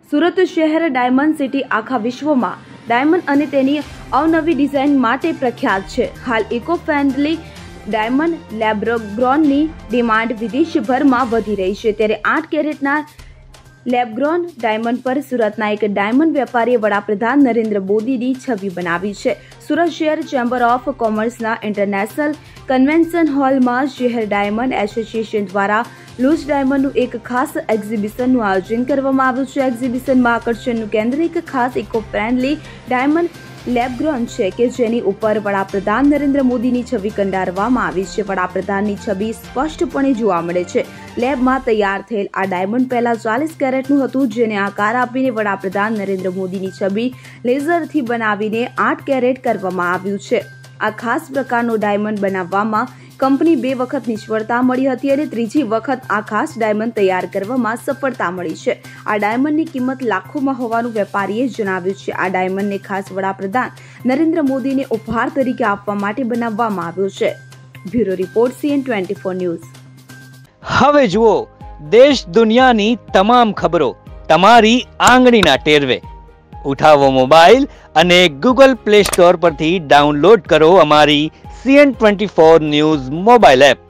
સુરત શહેર diamond city આખા વિશ્વમાં ડાયમંડ અને તેની અવનવી ડિઝાઇન માટે પ્રખ્યાત છે. હાલ ઇકો ફ્રેન્ડલી ડાયમંડ લેબગ્રોનની ડિમાન્ડ વિદેશભરમાં વધી રહી છે. ત્યારે 8 કેરેટના લેબગ્રોન ડાયમંડ પર સુરતના એક ડાયમંડ વેપારીએ વડાપ્રધાન નરેન્દ્ર મોદીની છબી બનાવી છે. સુરત શહેર ચેમ્બર ઓફ કોમર્સના ઇન્ટરનેશનલ કન્વેન્શન હોલમાં શહેર ડાયમંડ એસોસિએશન દ્વારા લૂઝ ડાયમંડનું એક ખાસ એક્ઝિબિશનનું આયોજન કરવામાં આવ્યું છે. એક્ઝિબિશનમાં આકર્ષણનું કેન્દ્ર એક ખાસ ઇકો ફ્રેન્ડલી ડાયમંડ લેબગ્રોન છે કે જેની ઉપર વડાપ્રધાન નરેન્દ્ર મોદીની છબી કંડારવામાં આવી છે. વડાપ્રધાનની છબી સ્પષ્ટપણે જોવા મળે છે. લેબમાં તૈયાર થયેલ આ ડાયમંડ પહેલા 40 કેરેટનું હતું, જેને આકાર આપીને વડાપ્રધાન નરેન્દ્ર મોદીની છબી લેઝરથી બનાવીને 8 કેરેટ કરવામાં આવ્યું છે. આ ખાસ પ્રકારનો ડાયમંડ બનાવવામાં કંપની 2 વખત નિષ્ફળતા મળી હતી અને ત્રીજી વખત આ ખાસ ડાયમંડ તૈયાર કરવામાં સફળતા મળી છે. આ ડાયમંડની કિંમત લાખોમાં હોવાનું વેપારીએ જણાવ્યું છે. આ ડાયમંડને ખાસ વડાપ્રધાન નરેન્દ્ર મોદીને ઉપહાર તરીકે આપવા માટે બનાવવામાં આવ્યો છે. Bureau report CN24 news. હવે જુઓ દેશ દુનિયાની તમામ ખબરો તમારી આંગળીના ટેરવે. ઉઠાવો મોબાઈલ અને Google Play Store પરથી ડાઉનલોડ કરો અમારી CN24 ન્યૂઝ મોબાઈલ એપ.